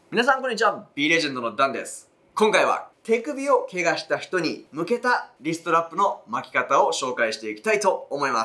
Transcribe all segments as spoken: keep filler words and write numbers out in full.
皆さんこんにちは、B レジェンドのダンです。今回は手首を怪我した人に向けたリストラップの巻き方を紹介していきたいと思います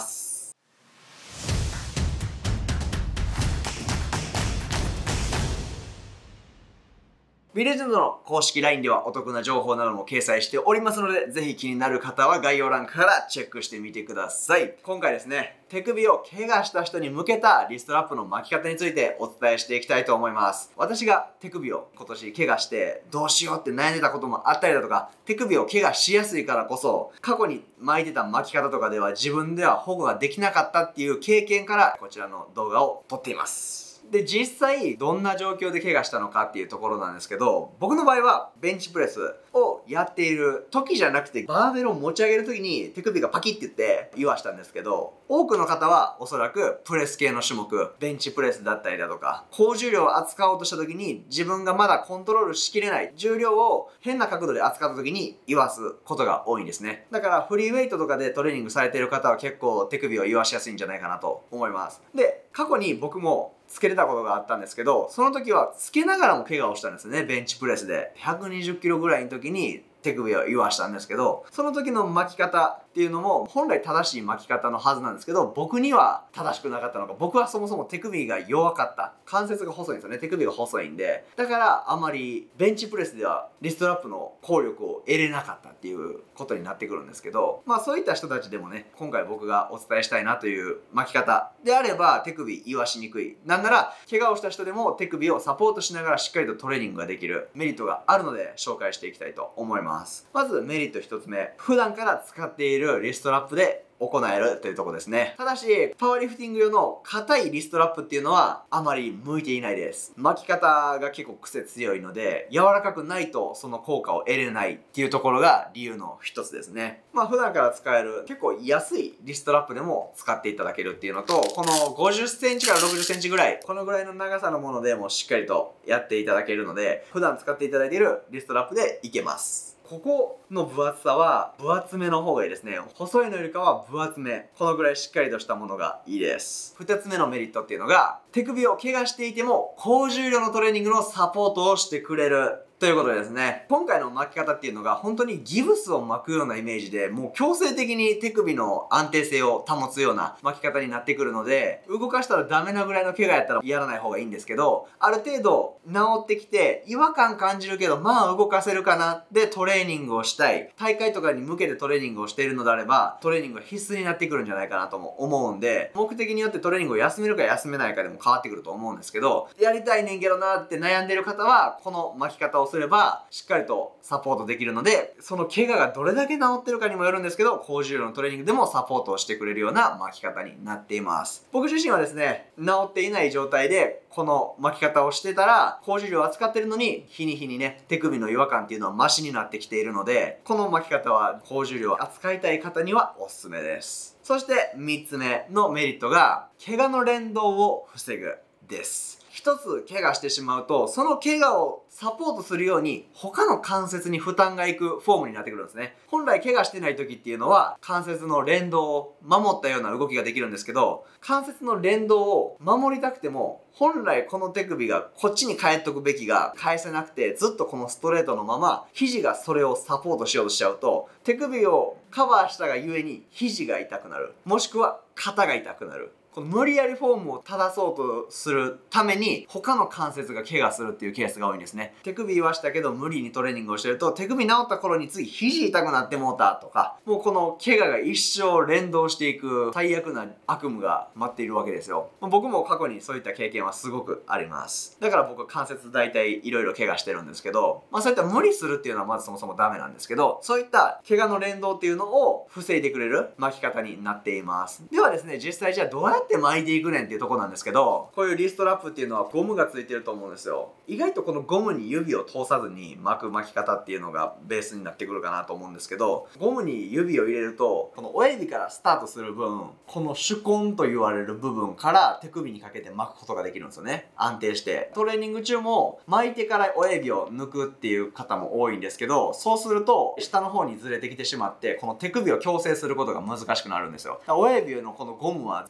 。B レジェンドの公式 ライン ではお得な情報なども掲載しておりますので、ぜひ気になる方は概要欄からチェックしてみてください。今回ですね、手首を怪我した人に向けたリストラップの巻き方についてお伝えしていきたいと思います。私が手首を今年怪我してどうしようって悩んでたこともあったりだとか、手首を怪我しやすいからこそ、過去に巻いてた巻き方とかでは自分では保護ができなかったっていう経験からこちらの動画を撮っています。で、実際どんな状況で怪我したのかっていうところなんですけど、僕の場合はベンチプレスをやっている時じゃなくて、バーベルを持ち上げる時に手首がパキッて言って言わしたんですけど、多くの方はおそらくプレス系の種目、ベンチプレスだったりだとか、高重量を扱おうとした時に自分がまだコントロールしきれない重量を変な角度で扱った時に言わすことが多いんですね。だからフリーウェイトとかでトレーニングされている方は結構手首を言わしやすいんじゃないかなと思います。で、過去に僕もつけれたことがあったんですけど、その時はつけながらも怪我をしたんですね。ベンチプレスで。ひゃくにじゅっキロぐらいの時に手首を言わしたんですけど、その時の巻き方っていうのも本来正しい巻き方のはずなんですけど、僕には正しくなかったのか、僕はそもそも手首が弱かった。関節が細いんですよね。手首が細いんで。だからあまりベンチプレスではリストラップの効力を得れなかったっていうことになってくるんですけど、まあそういった人たちでもね、今回僕がお伝えしたいなという巻き方であれば手首言わしにくい。なんなら怪我をした人でも手首をサポートしながらしっかりとトレーニングができるメリットがあるので紹介していきたいと思います。まずメリットひとつめ、普段から使っているリストラップで行えるというところですね。ただし、パワーリフティング用の硬いリストラップっていうのはあまり向いていないです。巻き方が結構癖強いので、柔らかくないとその効果を得れないっていうところが理由の一つですね。まあ普段から使える結構安いリストラップでも使っていただけるっていうのと、このごじゅっセンチからろくじゅっセンチぐらい、このぐらいの長さのものでもしっかりとやっていただけるので、普段使っていただいているリストラップでいけます。ここの分厚さは分厚めの方がいいですね。細いのよりかは分厚め。このぐらいしっかりとしたものがいいです。二つ目のメリットっていうのが、手首を怪我していても高重量のトレーニングのサポートをしてくれるということですね。今回の巻き方っていうのが本当にギブスを巻くようなイメージで、もう強制的に手首の安定性を保つような巻き方になってくるので、動かしたらダメなぐらいの怪我やったらやらない方がいいんですけど、ある程度治ってきて違和感感じるけどまあ動かせるかなでトレーニングをしたい、大会とかに向けてトレーニングをしているのであれば、トレーニングが必須になってくるんじゃないかなとも思うんで、目的によってトレーニングを休めるか休めないかでも変わってくると思うんですけど、やりたいねんけどなって悩んでる方はこの巻き方をすればしっかりとサポートできるので、その怪我がどれだけ治ってるかにもよるんですけど、高重量のトレーニングでもサポートをしてくれるような巻き方になっています。僕自身はですね、治っていない状態でこの巻き方をしてたら、高重量を扱ってるのに日に日にね、手首の違和感っていうのはマシになってきているので、この巻き方は高重量を扱いたい方にはおすすめです。そしてみっつめのメリットが、怪我の連動を防ぐです。一つ怪我してしまうと、その怪我をサポートするように他の関節に負担がいくフォームになってくるんですね。本来怪我してない時っていうのは関節の連動を守ったような動きができるんですけど、関節の連動を守りたくても本来この手首がこっちに返っとくべきが返せなくて、ずっとこのストレートのまま肘がそれをサポートしようとしちゃうと、手首をカバーしたがゆえに肘が痛くなる、もしくは肩が痛くなる。この無理やりフォームを正そうとするために他の関節が怪我するっていうケースが多いんですね。手首言わしたけど無理にトレーニングをしてると、手首治った頃に次肘痛くなってもうたとか、もうこの怪我が一生連動していく最悪な悪夢が待っているわけですよ。僕も過去にそういった経験はすごくあります。だから僕は関節大体いろいろ怪我してるんですけど、まあそういった無理するっていうのはまずそもそもダメなんですけど、そういった怪我の連動っていうのを防いでくれる巻き方になっています。ではですね、実際じゃあどうやって巻いていくねんっていうところなんですけど、こういうリストラップっていうのはゴムがついてると思うんですよ。意外とこのゴムに指を通さずに巻く巻き方っていうのがベースになってくるかなと思うんですけど、ゴムに指を入れるとこの親指からスタートする分、この手根と言われる部分から手首にかけて巻くことができるんですよね。安定してトレーニング中も巻いてから親指を抜くっていう方も多いんですけど、そうすると下の方にずれてきてしまって、この手首を矯正することが難しくなるんですよ。親指のこのゴムは通したま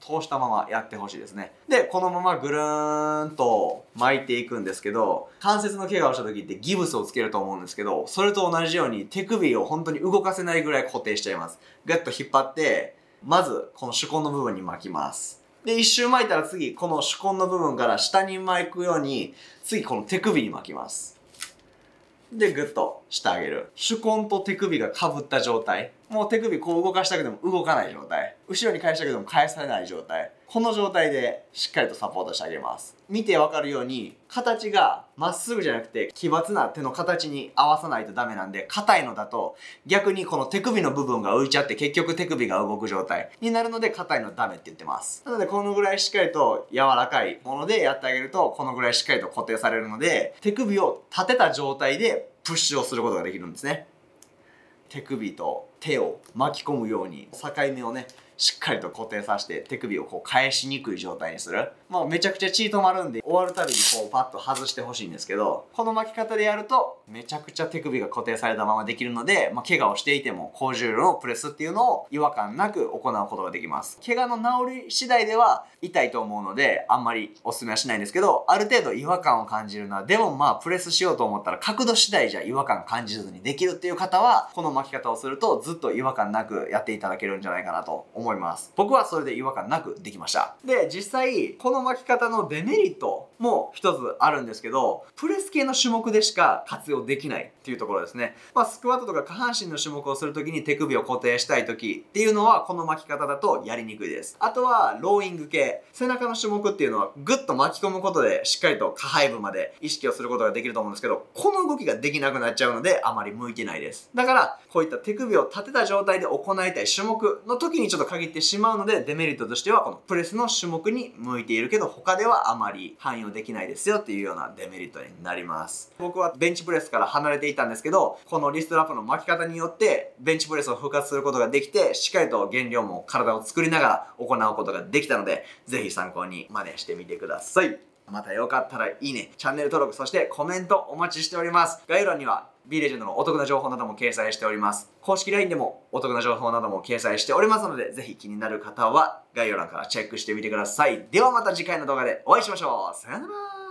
ままやってほしいですね。で、このままぐるーんと巻いていくんですけど、関節の怪我をした時ってギブスをつけると思うんですけど、それと同じように手首を本当に動かせないぐらい固定しちゃいます。ぐっと引っ張って、まずこの手根の部分に巻きます。で、一周巻いたら次、この手根の部分から下に巻くように、次この手首に巻きます。で、ぐっとしてあげる。手根と手首が被った状態。もう手首こう動かしたくても動かない状態。後ろに返したくても返されない状態。この状態でしっかりとサポートしてあげます。見てわかるように、形がまっすぐじゃなくて奇抜な手の形に合わさないとダメなんで、硬いのだと逆にこの手首の部分が浮いちゃって結局手首が動く状態になるので、硬いのダメって言ってます。なのでこのぐらいしっかりと柔らかいものでやってあげると、このぐらいしっかりと固定されるので、手首を立てた状態でプッシュをすることができるんですね。手首と手を巻き込むように境目をね、しっかりと固定させて手首をこう返しにくい状態にする。まあめちゃくちゃ血止まるんで終わるたびにこうパッと外してほしいんですけど、この巻き方でやるとめちゃくちゃ手首が固定されたままできるので、まあ怪我をしていても高重量のプレスっていうのを違和感なく行うことができます。怪我の治り次第では痛いと思うのであんまりお勧めはしないんですけど、ある程度違和感を感じるな。でもまあプレスしようと思ったら角度次第じゃ違和感感じずにできるっていう方は、この巻き方をするとずっと違和感なくやっていただけるんじゃないかなと思います。僕はそれで違和感なくできました。で、実際この巻き方のデメリットも一つあるんですけど、プレス系の種目でしか活用できないっていうところですね。まあスクワットとか下半身の種目をするときに手首を固定したいときっていうのはこの巻き方だとやりにくいです。あとはローイング系、背中の種目っていうのはグッと巻き込むことでしっかりと下背部まで意識をすることができると思うんですけど、この動きができなくなっちゃうのであまり向いてないです。だからこういった手首を立てた状態で行いたい種目の時にちょっと限ってしまうので、デメリットとしてはこのプレスの種目に向いているけど他ではあまり汎用できないですよっていうようなデメリットになります。僕はベンチプレスから離れていたんですけど、このリストラップの巻き方によってベンチプレスを復活することができて、しっかりと減量も体を作りながら行うことができたので、ぜひ参考に真似してみてください。またよかったらいいね、チャンネル登録、そしてコメントお待ちしております。概要欄には B レジェンドのお得な情報なども掲載しております。公式 ライン でもお得な情報なども掲載しておりますので、ぜひ気になる方は概要欄からチェックしてみてください。ではまた次回の動画でお会いしましょう。さよなら。